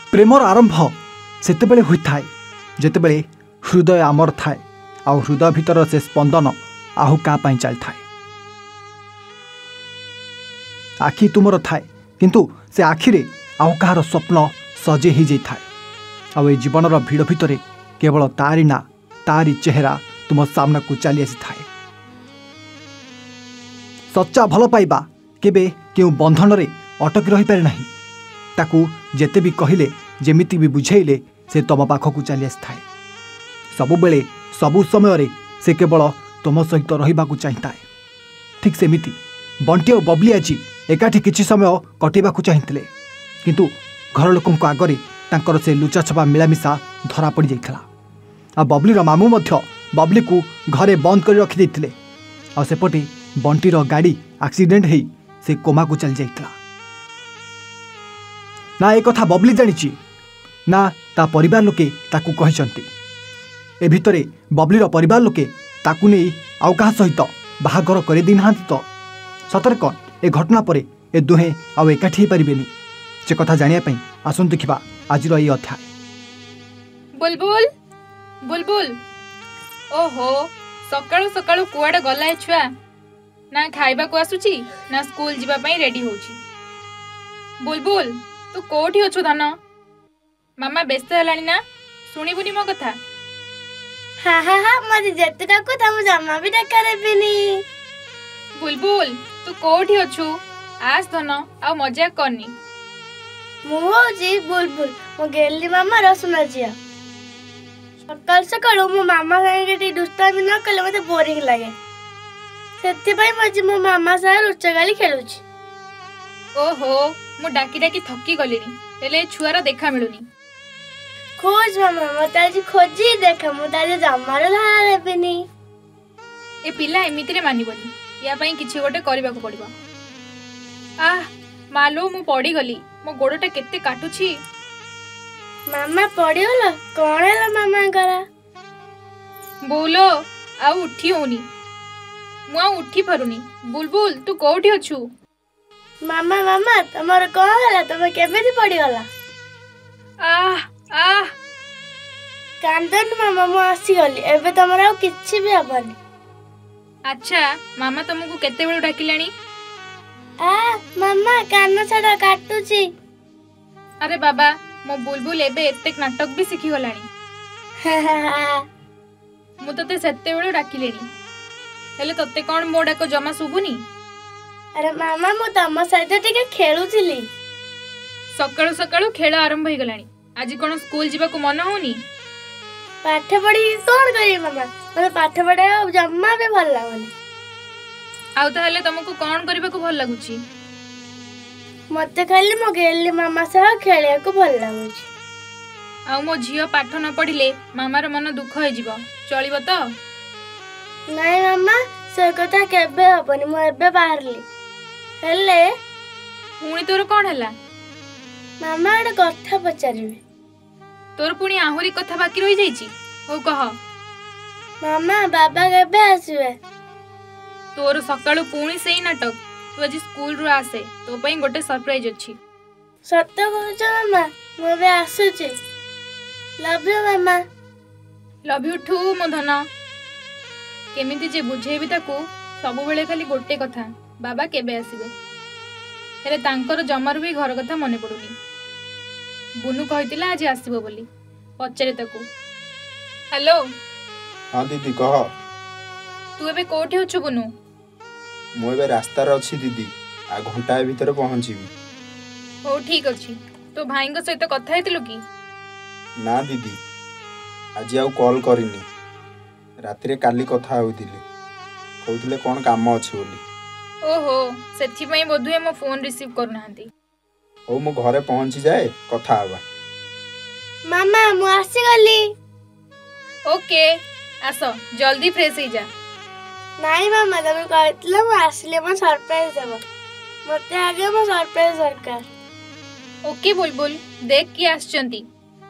Premiere आरंभ सेतेबेले होइथाए जेतेबेले हृदय आमर थाए आ हृदय भितर से स्पंदन आहु का पाई चल थाए। आखि तुमर थाए किंतु से आखिरे आउ कहार स्वप्न सजे ही जाई थाए। आ ए जीवनर भिड़ भितर केवल तारी ना तारी चेहरा तुम सामना को चली आसी थाए। सच्चा भल पाइबा केबे केउ बंधन रे अटकी रही पारे नाही। ताकू जेते भी कहिले जेमिति भी बुझेइले से तुम पाखकू चली आसी थाए। सबु बेले सबु समय रे से केवल तुम सहित रहिबाकू चाहिए। ठीक सेमिति बंटी और बबली आज एकाठी किछि समय कटेबाकू चाहिथिले किंतु घर लोकंक आगरे तांकर से लुचा छपा मिलामिशा धरा पड़ जाइथिला। आ बबलीर मामू मध्य बबली को घरे बंद कर रखि दैथिले। आ सेपटे बंटीर गाड़ी एक्सीडेंट हेई से कोमा को चल जाइथिला। ना एक कथा बबली जानिछि ना ता परिवार लोके ताकू कहिसंती। ए भितरे बबलीर परिवार लोके ताकू नहीं आउ कहा सहित बाहागर करे दी नाहांती तो सतर कौन ए घटना परे ए दुहे आउ एकाठी पारिबेनी से कथा जानिया पई आसुन देखिबा आजिर ए अध्याय। बुलबुल बुलबुल ओहो सकाळु सकाळु कुआडे गला ए छुआ ना खाइबा को आसुची ना स्कूल जीवा पई रेडी होउची। बुलबुल तू कोठी अछु धन मामा व्यस्त हलानी ना सुनिबुनी मो कथा। हाँ हाँ हाँ मते जत्ते डाको तम जम्मा भी डका देबिनी। बुलबुल तू कोठी अछु आस धन आ मजाक करनी। मु जी बुलबुल मो गेली मामा रसुना जिया। सकाल सकाल मो मामा संगे दुष्टामी न कले मते बोरिंग लागे सेति पई मजी मो मामा सार उच्च गाली खेलुची। ओहो मु डाकी डाकी थकी गलिनी हेले छुआर देखा मिलुनी। खोज मामा मते आज खोजी देखा मु ताजे जम्मार धारा देबिनी। ए पिला एमिति रे मानिबनी या पई किछि गोटे करबा को पड़िबो। आह मालो मु पड़ी गली मो गोड़टा केते काटुची। मामा पड़िगला कोन हैला मामा करा बोलो आ उठी होनी मु आ उठी पारुनी। बुलबुल तू कोठी अछु? मामा मामा तमर कोन हैला तमे केबेति पड़िगला? आह आह कांदन मामा मु आसी गली एबे तमर आ किछि भी हबनी। अच्छा मामा तुमको केते बेलु डाकिलानी? आ मामा कान छडा काटुची। अरे बाबा मो बुलबुल एबे एते नाटक भी सिखी गलानी। मु तते सेते बेलु डाकिलेनी हेले तते कोन मो डाको जमा सुबुनी? अरे मामा मु तम सहित टिके खेलुथिली। सकाळु सकाळु खेल आरंभ हो गलानी आज कोन स्कूल जीवा को मन होनी? पाठ पढ़ी कोन करी मामा मते पाठ पढ़ा जम्मा भी भल लागनी। आउ ताहले तुमको कोन करबा को भल लागुची? मते खाली मो गेली मामा सह खेलिया को भल लागुची। आउ मो झियो पाठ न पढ़िले मामार मन दुख हो जिवो चलिबो तो? नहीं मामा से कथा केबे हबनी मो एबे बाहरली हेले पुणी तोर कोन हला? मामा एटा कथा पचारिबे। तोर पुणी आहुरी कथा बाकी रही जाईची हो कह। मामा बाबा केबे आसीबे? तोर सकाळु पुणी सेही नाटक तू आज स्कूल रु आसे तो पई गोटे सरप्राइज अछि। सत्य कहछ मामा मु एबे आसुची। लव यू मामा। लव यू टू मो धन। केमिति जे बुझेबी ताकू सबु बेले खाली गोटे कथा बाबा केबे आसीबे हेले तांकर जमार भी घर कथा मने पडुनी। बुनु कहितिला आज आसीबो बोली पचारे ताकू। हेलो हाँ दीदी कह। तू एबे कोठी अछु बुनु? मु एबे रास्ता रे अछि दीदी आ घंटा भीतर पहुंचीबी। हो ठीक अछि तो भाईंग सहित कथा हेतिलु की? ना दीदी आज आउ कॉल करिनी रात्रि काली कथा होइतिले कहउतिले कोन काम अछि बोली। ओहो सेथि पई बोधुए मो फोन रिसीव करनाहंती। हो मु घरे पहुंची जाए कथा आबा। मामा मु आसी गली। ओके आसो जल्दी फ्रेश हो जा। नहीं मामा तमे कहतिला मु आसीले मो सरप्राइज देबो मते आगे मो सरप्राइज दरकार। ओके बुलबुल देख की आछंती।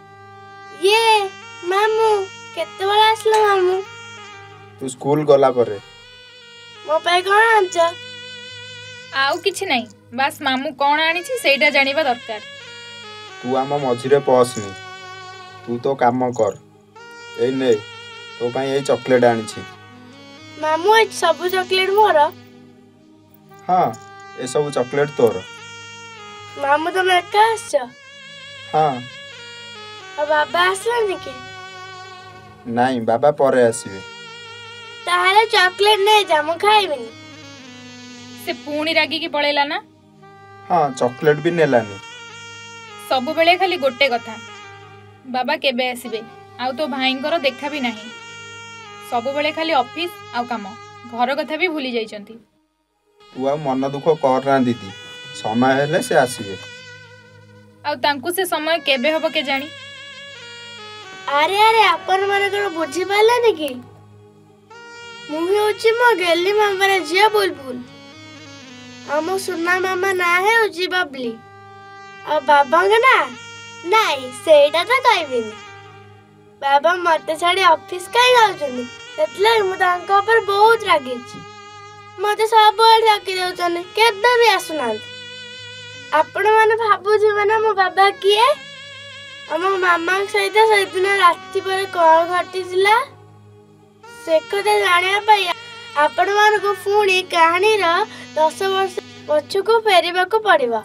ये मामू केते बड़ा आसला मामू? तू स्कूल गला परे मो पाई कोन आंच? आउ किछि नहीं बस मामू कौन आनी छी सेटा जानिबा दरकार। तू आम मझिरे पसनी तू तो काम कर ए ने तो पाई ए चॉकलेट आनी मामू ए सब चॉकलेट मोर हाँ ए सब चॉकलेट तोर मामू तुम एका आस हाँ बाबा आसलानी कि नाई बाबा परे आसीबे ताहले चॉकलेट नहीं जा मु खाइबिनी से पुणी रागिकी पळेला ना हाँ चॉकलेट भी नेलानी सबु बेले खाली गोटे कथा बाबा केबे आसीबे आउ तो भाईंकर देखा भी नहीं सबु बेले खाली ऑफिस आउ काम घर कथा भी भूली जाइचंती तू आ मन दुख करना दीदी समय हेले से आसीबे आउ तांकु से समय केबे हबो के जानी अरे अरे अपन माने कोन बुझी पालानी कि मुही होची मो गेली मामा झिया बुलबुल आम सुना मामा ना है उजी बबली और बाबा ना नाई सेटा तो कहबिनी बाबा मते छाड़ी ऑफिस कहीं जाउछनी सेतले मु तांका ऊपर बहुत रागी छी मते सब बड़ रागी देउछनी केबे भी आसुना आपण माने भाबु जे माने मो बाबा किए हम मामा सहित से दिन राति पर कौन घटिला से कथा जानिया पाई आपण मान को पुणी कहानी 10 वर्ष पछकु फेरिबा को पड़िबा।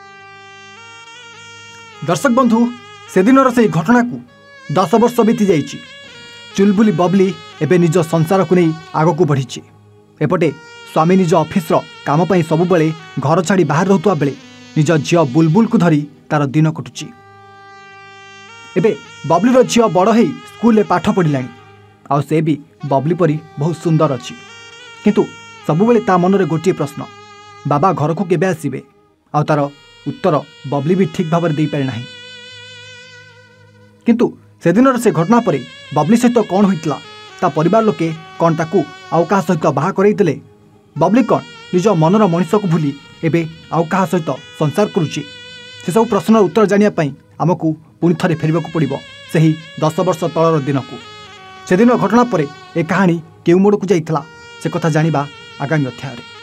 दर्शक बंधु से दिनर से घटना को 10 वर्ष बीती जाइछि। चुलबुली बबली एबे निज संसार को नहीं आग को बढ़ी एपटे स्वामी निज ऑफिस काम पाई सब बेले घर छाड़ी बाहर रहतुआ बेले निज झियो बुलबुल को धरी तार दिन कटुची। एबे बबलीर झियो बड़ है स्कूल पाठ पढ़िलानी आ से भी बबली परी बहुत सुंदर अच्छी किंतु सबुबले ता मनरे गोटे प्रश्न बाबा घर को केबे आसीबे आ तार उत्तर बबली भी ठीक भाव दे पारे नाही। किंतु से दिनर से घटना परे बबली सहित कौन होइतला ता परिवार लोके कौन ताकू आउ कहा सहित बाहा करैतिले बबली कौन निज मनर मनीष को भूली एबे आउ कहा सहित संसार करुची से सब प्रश्नर उत्तर जानिया पई आमको पुणी थे फेरबाक पड़ो से 10 वर्ष तलर दिन को से दिन घटना पर ए कहानी केउ मोड़ को जाइथला से कथा जानिबा आगामी अध्याय।